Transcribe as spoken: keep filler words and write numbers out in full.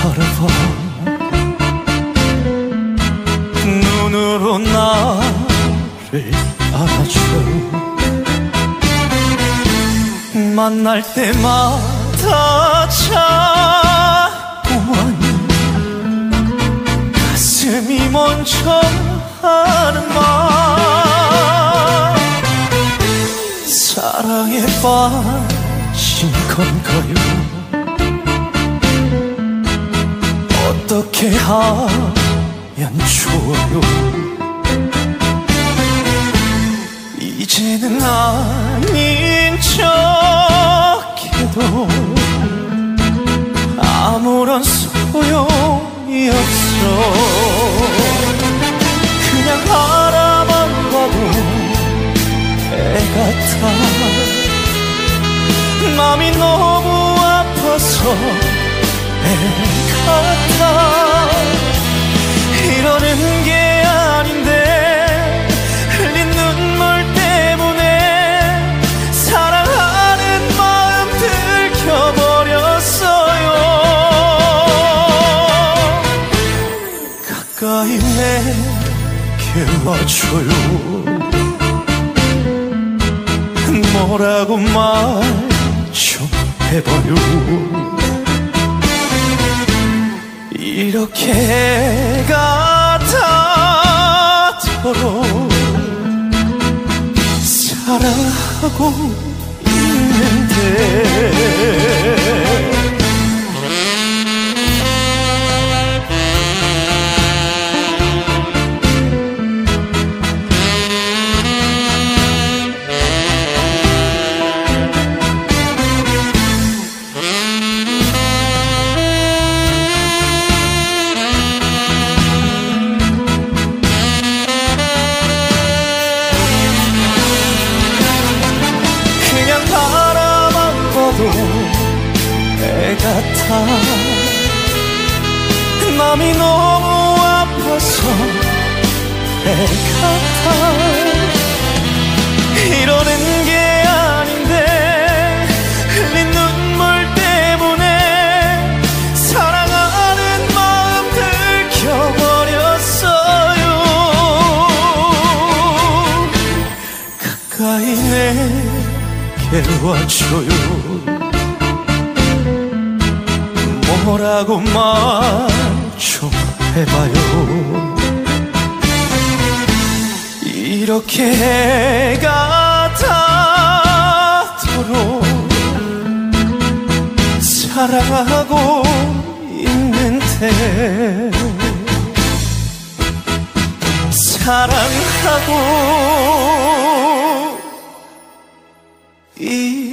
바라봐 눈으로 나를 안아줘 만날 때마다 자꾸만 가슴이 먼저 하는 말 사랑에 빠진 건가요 어떻게 하면 좋아요 이제는 아닌 척해도 아무런 소용이 없어 그냥 바라만 봐도 애 같아 마음이 너무 아파서 애 같아 이러는 게 아닌데 흘린 눈물 때문에 사랑하는 마음 들켜버렸어요 가까이 내게 와줘요 뭐라고 말 좀 해봐요 이렇게 애가 닿도록 사랑하고 있는데 애 같아 마음이 너무 아파서 애 같아 이러는 게 아닌데 흘린 눈물 때문에 사랑하는 마음 들켜버렸어요 가까이 내게 와줘요 뭐라고 말 좀 해봐요 이렇게 애가 닿도록 사랑하고 있는데 사랑하고 있